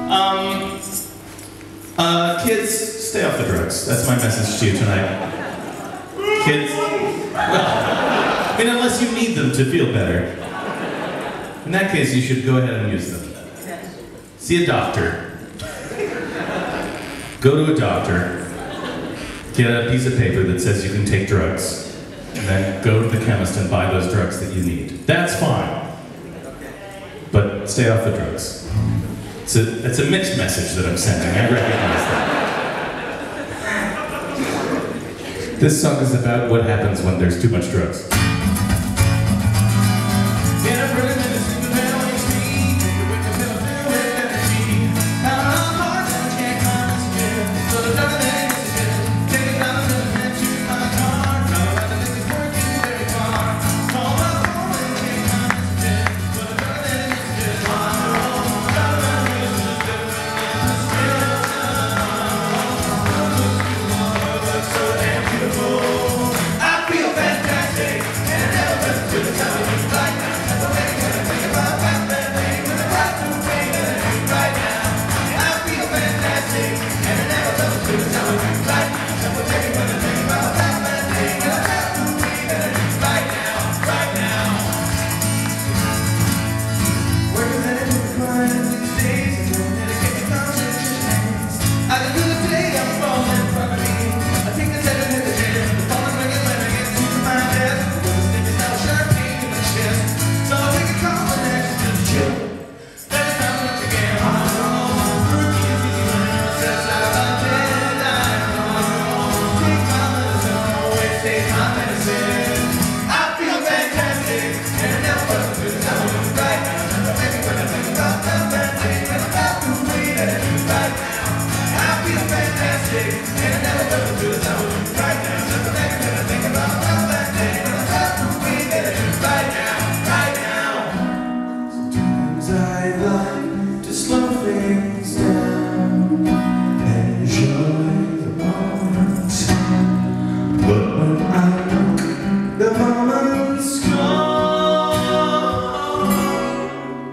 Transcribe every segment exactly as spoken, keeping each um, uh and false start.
Um, uh, kids, stay off the drugs. That's my message to you tonight. Kids, well, I mean, unless you need them to feel better. In that case, you should go ahead and use them. See a doctor. Go to a doctor. Get a piece of paper that says you can take drugs. And then go to the chemist and buy those drugs that you need. That's fine. But stay off the drugs. It's a, it's a mixed message that I'm sending. I recognize that. This song is about what happens when there's too much drugs.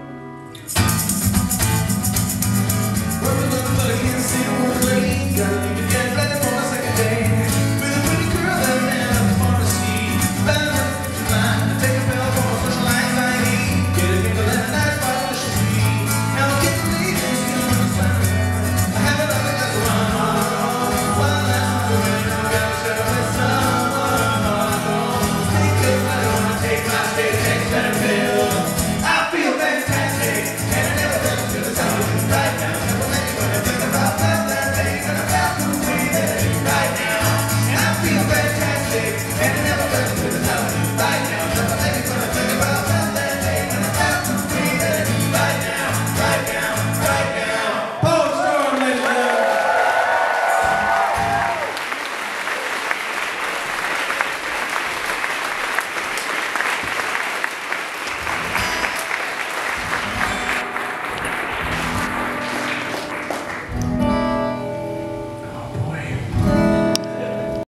Got